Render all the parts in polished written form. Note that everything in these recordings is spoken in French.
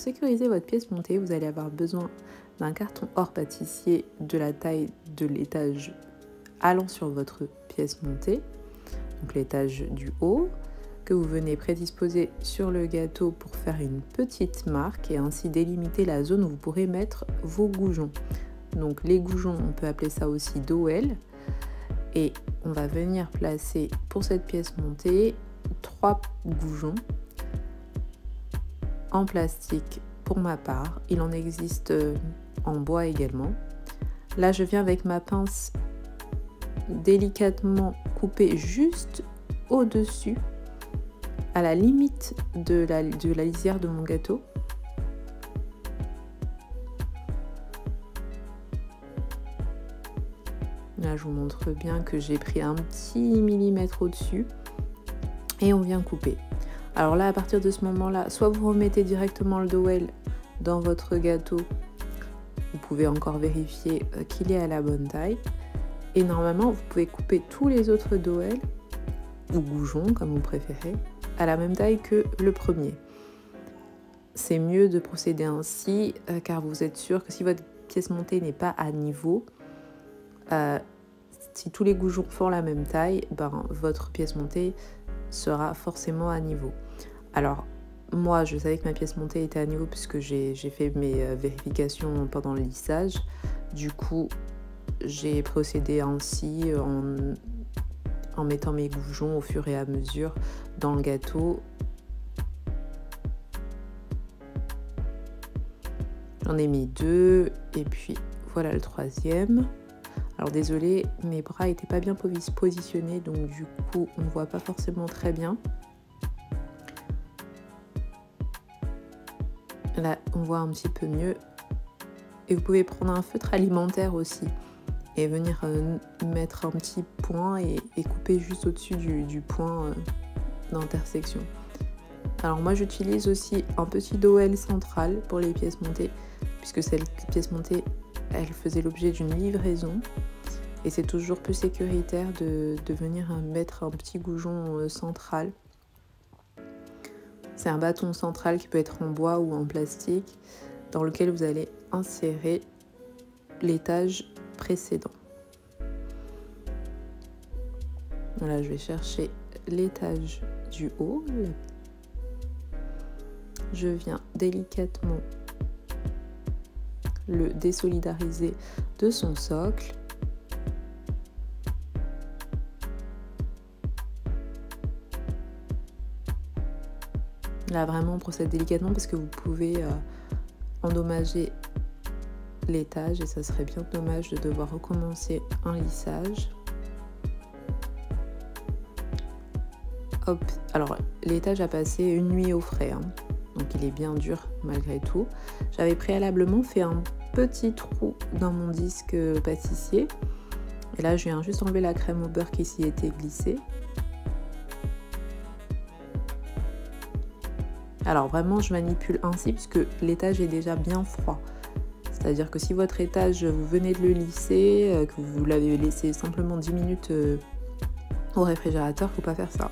sécuriser votre pièce montée, vous allez avoir besoin d'un carton hors pâtissier de la taille de l'étage allant sur votre pièce montée, donc l'étage du haut, que vous venez prédisposer sur le gâteau pour faire une petite marque et ainsi délimiter la zone où vous pourrez mettre vos goujons. Donc les goujons, on peut appeler ça aussi dowel. Et on va venir placer pour cette pièce montée 3 goujons en plastique pour ma part. Il en existe en bois également. Là, je viens avec ma pince délicatement couper juste au-dessus, à la limite de la lisière de mon gâteau. Là, je vous montre bien que j'ai pris un petit millimètre au-dessus et on vient couper. Alors là, à partir de ce moment-là, soit vous remettez directement le dowel dans votre gâteau, vous pouvez encore vérifier qu'il est à la bonne taille. Et normalement, vous pouvez couper tous les autres dowels, ou goujons comme vous préférez, à la même taille que le premier. C'est mieux de procéder ainsi car vous êtes sûr que si votre pièce montée n'est pas à niveau, si tous les goujons font la même taille, votre pièce montée sera forcément à niveau. Alors, moi, je savais que ma pièce montée était à niveau puisque j'ai fait mes vérifications pendant le lissage. Du coup, j'ai procédé ainsi en mettant mes goujons au fur et à mesure dans le gâteau. J'en ai mis 2 et puis voilà le 3e. Alors désolée, mes bras n'étaient pas bien positionnés, donc du coup on ne voit pas forcément très bien. Là on voit un petit peu mieux. Et vous pouvez prendre un feutre alimentaire aussi et venir mettre un petit point et couper juste au-dessus du point d'intersection. Alors moi j'utilise aussi un petit dowel central pour les pièces montées, puisque cette pièce montée elle faisait l'objet d'une livraison et c'est toujours plus sécuritaire de venir mettre un petit goujon central. C'est un bâton central qui peut être en bois ou en plastique dans lequel vous allez insérer l'étage précédent. Voilà, je vais chercher l'étage du haut. Je viens délicatement le désolidariser de son socle. Là vraiment on procède délicatement parce que vous pouvez endommager l'étage et ça serait bien dommage de devoir recommencer un lissage. Hop, alors l'étage a passé une nuit au frais, hein, donc il est bien dur malgré tout. J'avais préalablement fait un petit trou dans mon disque pâtissier et là je viens juste enlever la crème au beurre qui s'y était glissée. Alors vraiment je manipule ainsi puisque l'étage est déjà bien froid. C'est-à-dire que si votre étage, vous venez de le lisser, que vous l'avez laissé simplement 10 minutes au réfrigérateur, faut pas faire ça.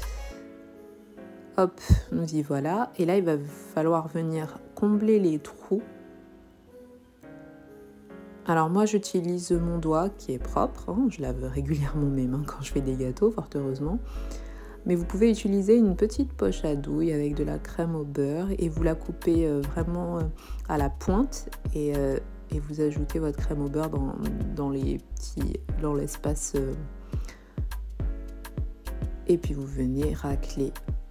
Hop, nous y voilà. Et là, il va falloir venir combler les trous. Alors moi, j'utilise mon doigt qui est propre. Hein, je lave régulièrement mes mains quand je fais des gâteaux, fort heureusement. Mais vous pouvez utiliser une petite poche à douille avec de la crème au beurre et vous la coupez vraiment à la pointe et vous ajoutez votre crème au beurre dans l'espace et puis vous venez racler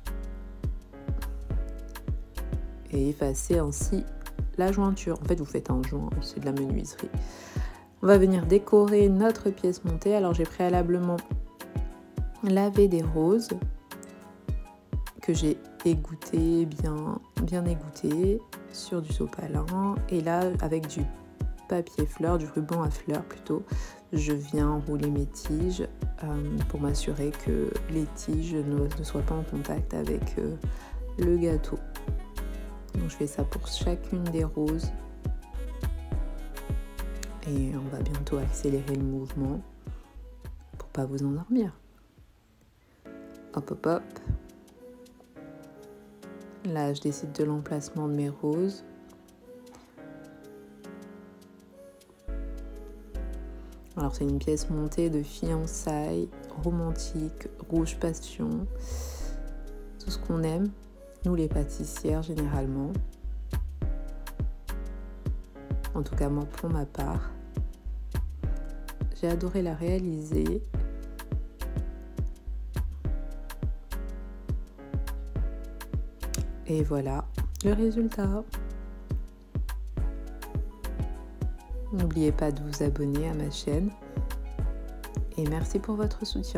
et effacer ainsi la jointure. En fait, vous faites un joint, c'est de la menuiserie. On va venir décorer notre pièce montée. Alors j'ai préalablement laver des roses que j'ai égoutté, bien égoutté sur du sopalin et là avec du papier fleur, du ruban à fleurs plutôt, je viens enrouler mes tiges pour m'assurer que les tiges ne soient pas en contact avec le gâteau. Donc je fais ça pour chacune des roses et on va bientôt accélérer le mouvement pour pas vous endormir. Hop hop hop. Là, je décide de l'emplacement de mes roses. Alors, c'est une pièce montée de fiançailles, romantique, rouge passion, tout ce qu'on aime, nous les pâtissières généralement. En tout cas, moi, pour ma part, j'ai adoré la réaliser. Et voilà le résultat. N'oubliez pas de vous abonner à ma chaîne et merci pour votre soutien.